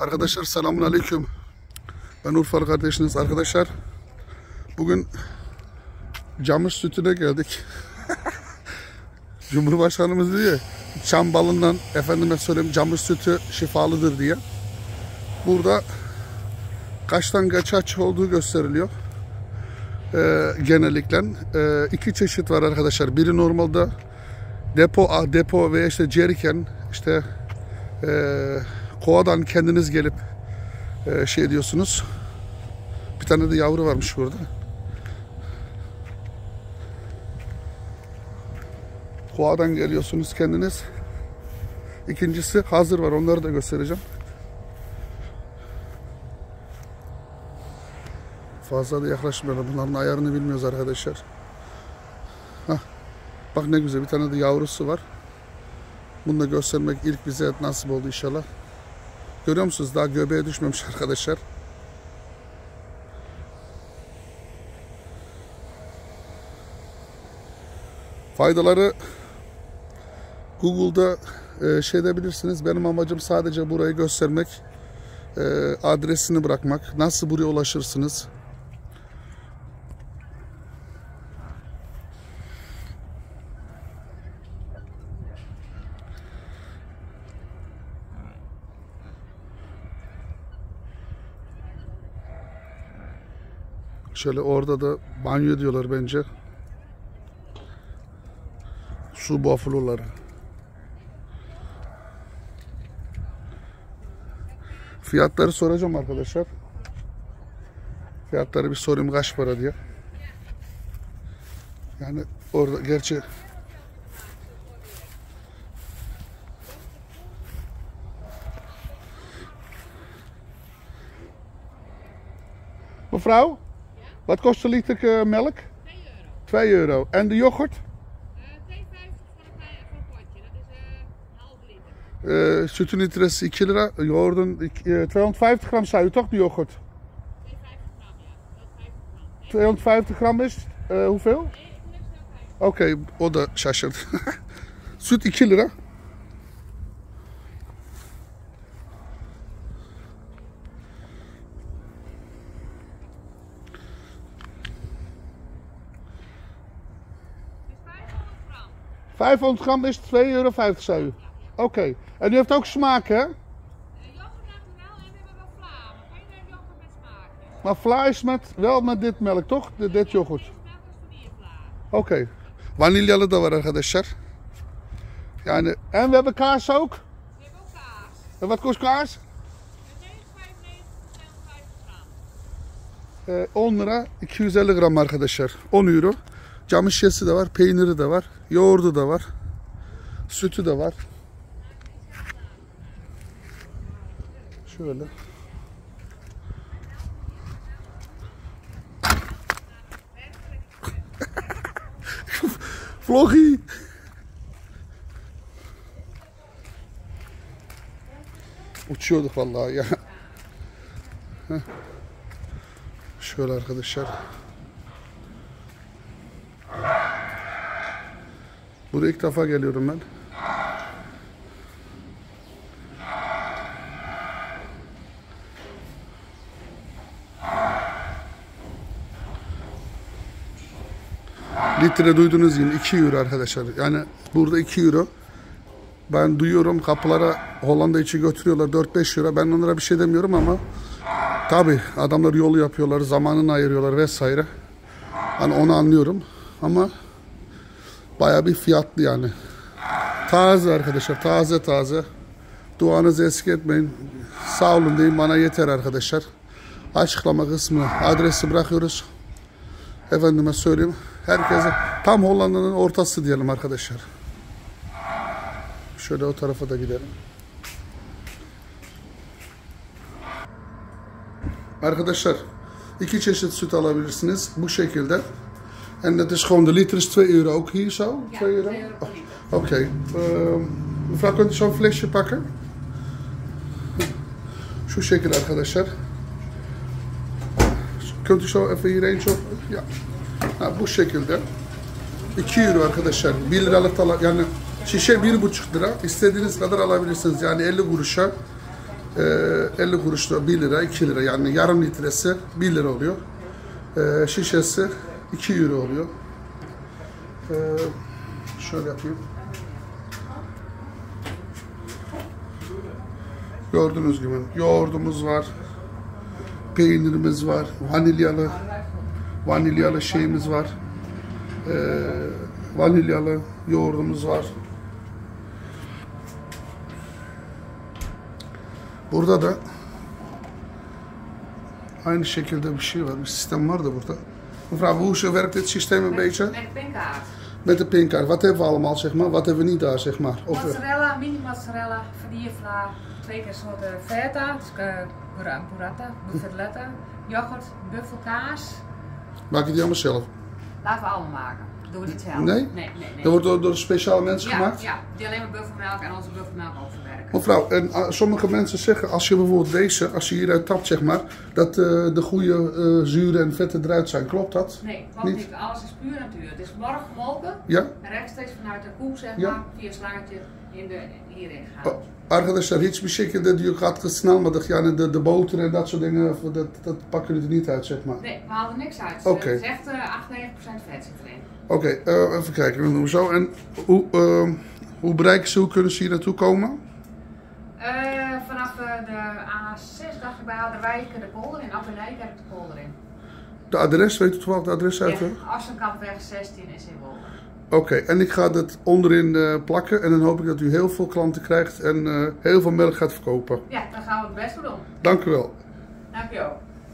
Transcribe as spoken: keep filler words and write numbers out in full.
Arkadaşlar selamun aleyküm. Ben Urfalı kardeşiniz arkadaşlar. Bugün camış sütüne geldik. Cumhurbaşkanımız diyor çam balından efendime söyleyeyim camış sütü şifalıdır diye. Burada kaçtan kaç aç olduğu gösteriliyor. Ee, genellikle ee, iki çeşit var arkadaşlar. Biri normalde depo depo veya işte jerrycan işte ee, kovadan kendiniz gelip ee, şey diyorsunuz. Bir tane de yavru varmış burada. Kovadan geliyorsunuz kendiniz. İkincisi hazır var. Onları da göstereceğim. Fazla da yaklaşmayalım. Bunların ayarını bilmiyoruz arkadaşlar. Hah. Bak ne güzel. Bir tane de yavrusu var. Bunu da göstermek ilk bize nasip oldu inşallah. Görüyor musunuz? Daha göbeğe düşmemiş arkadaşlar. Faydaları Google'da e, şey edebilirsiniz. Benim amacım sadece burayı göstermek. E, adresini bırakmak. Nasıl buraya ulaşırsınız? Şöyle orada da banyo diyorlar bence. Su bafloları. Fiyatları soracağım arkadaşlar. Fiyatları bir sorayım kaç para diye. Yani orada gerçi Mevrouw, wat kost de liter uh, melk? twee euro. En de yoghurt? twee vijftig voor een potje, dat is een halve liter. Uh, sütün litresi iki lira, yoğurdun uh, tweehonderdvijftig gram zei u toch, de yoghurt? tweehonderdvijftig gram is uh, hoeveel? Oké, okay, o da şaşırdı. Süt iki lira. vijfhonderd gram is twee euro vijftig, zei u. Oké. Okay. En u heeft ook smaak, hè? Yoghurt naturel en we hebben wel vla. Maar geen yoghurt met smaak. Maar vla is met, wel met dit melk, toch? De, dit yoghurt. Oké. Okay. Vanilyalı da var arkadaşlar. Yani en we hebben kaas ook? We hebben ook kaas. En wat kost kaas? negen vijfennegentig, tweehonderdvijftig gram. Ee, on lira iki yüz elli gram arkadaşlar. on euro. Camış şişesi de var, peyniri de var, yoğurdu da var, sütü de var. Şöyle. Vloggy. Uçuyorduk vallahi ya. Şöyle arkadaşlar. Buraya ilk defa geliyorum ben. Litre duyduğunuz gibi iki euro arkadaşlar. Yani burada iki euro. Ben duyuyorum kapılara Hollanda içi götürüyorlar dört beş euro. Ben onlara bir şey demiyorum ama tabi adamlar yolu yapıyorlar, zamanını ayırıyorlar vesaire. Hani onu anlıyorum ama bayağı bir fiyatlı yani. Taze arkadaşlar, taze taze. Duanızı eksik etmeyin. Sağ olun deyin, bana yeter arkadaşlar. Açıklama kısmına adresi bırakıyoruz. Efendime söyleyeyim. Herkese tam Hollanda'nın ortası diyelim arkadaşlar. Şöyle o tarafa da gidelim. Arkadaşlar iki çeşit süt alabilirsiniz bu şekilde. En dat is gewoon de liter is twee euro ook hier zo? Ja, twee euro? twee euro. Oh, oké. Okay. Uh, mevrouw, kunt u zo'n flesje pakken? Şu şekil arkadaşlar. Kunt u zo even hierheen zo? Ja. Ha, bu şekilde. iki euro arkadaşlar. bir liralık da yani şişe bir buçuk lira. İstediğiniz kadar alabilirsiniz. Yani elli kuruşa Ee, elli kuruşta bir lira, iki lira. Yani yarım litresi bir lira oluyor. Ee, şişesi iki euro oluyor. Ee, şöyle yapayım. Gördüğünüz gibi yoğurdumuz var. Peynirimiz var. Vanilyalı vanilyalı şeyimiz var. Ee, vanilyalı yoğurdumuz var. Burada da aynı şekilde bir şey var. Bir sistem var da burada. Mevrouw, hoe werkt dit systeem een beetje? Met pinkaart. Met de pinkaart. Wat hebben we allemaal, zeg maar? Wat hebben we niet daar, zeg maar? Of, Mozzarella, mini mozzarella, vanillevla, twee keer soorten feta, dus uh, burrata, buffetletten, yoghurt, buffelkaas. maak je die allemaal zelf? Laten we allemaal maken. Doen we niet zelf. Nee? Nee, nee, nee. Dat wordt door, door speciale mensen ja, gemaakt? ja, die alleen maar buffelmelk en onze buffelmelk ook verwerken. Mevrouw, en uh, sommige mensen zeggen, als je bijvoorbeeld deze, als je hieruit tapt, zeg maar, dat uh, de goede uh, zuren en vetten eruit zijn. Klopt dat? Nee, klopt niet. niet. Alles is puur natuur. Het is morgen gemolken Ja? en rechtstreeks vanuit de koe, zeg Ja? maar, via een slangetje in de, hierin gaan. Oh, arkadaşlar hiçbir şekilde diyor katkı sınalmadık. Yani de, de boter en dat soort dingen, dat, dat pakken jullie er niet uit, zeg maar. Nee, we halen niks uit. Oké. Het is echt uh, achtennegentig procent vet zit erin. Oké, okay, uh, even kijken, dan doen we zo. En hoe, uh, hoe bereiken ze, hoe kunnen ze hier naartoe komen? Uh, vanaf uh, de A zes dacht ik bij Ouderwijk de polder in, Appelnijkerk de polder in. De adres, weet u toevallig de adres uit? Ja, Assenkampweg zestien in Zeewolde. Oké, okay, en ik ga dat onderin uh, plakken en dan hoop ik dat u heel veel klanten krijgt en uh, heel veel melk gaat verkopen. Ja, dan gaan we het best voor doen. Dank u wel. Dank je ook.